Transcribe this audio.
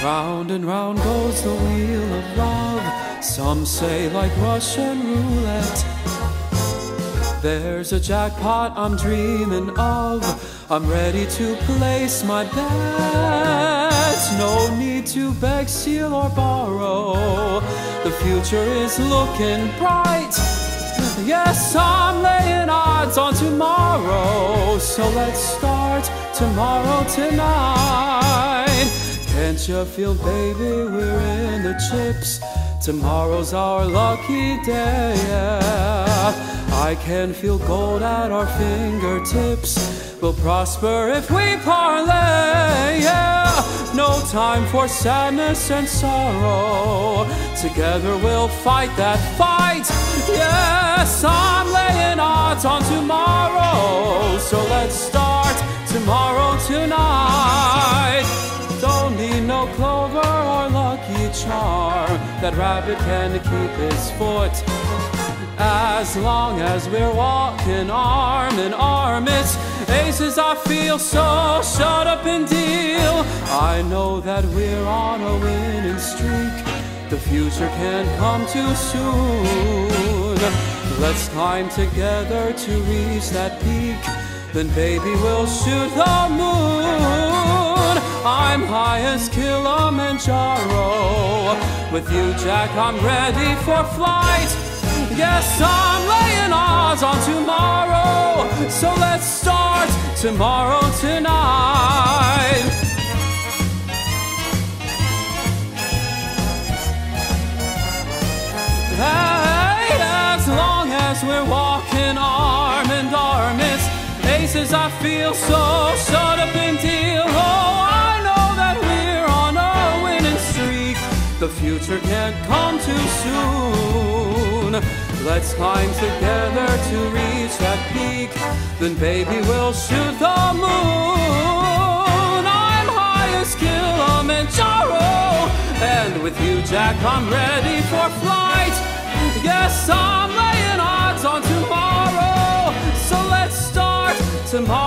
Round and round goes the wheel of love. Some say like Russian roulette. There's a jackpot I'm dreaming of. I'm ready to place my bet. No need to beg, steal, or borrow. The future is looking bright. Yes, I'm laying odds on tomorrow. So let's start tomorrow tonight. Can't you feel, baby, we're in the chips? Tomorrow's our lucky day, yeah. I can feel gold at our fingertips. We'll prosper if we parlay, yeah. No time for sadness and sorrow. Together we'll fight that fight. Yes, I'm laying odds on tomorrow. So let's start tomorrow tonight. Don't need no clover or lucky charm. That rabbit can keep his foot. As long as we're walking arm in arm, it's aces. I feel so shut up and deal. I know that we're on a winning streak. The future can't come too soon. Let's climb together to reach that peak. Then baby, we'll shoot the moon. I'm high as Kilimanjaro. With you, Jack, I'm ready for flight. Yes, I'm laying odds on tomorrow. So let's start tomorrow tonight. Hey, as long as we're walking arm in arm, it's aces. I feel so shut up and deal. Oh, I know that we're on a winning streak. The future can't come too soon. Let's climb together to reach that peak. Then baby, we'll shoot the moon. I'm high as Kilimanjaro. And with you, Jack, I'm ready for flight. Yes, I'm laying odds on tomorrow. So let's start tomorrow.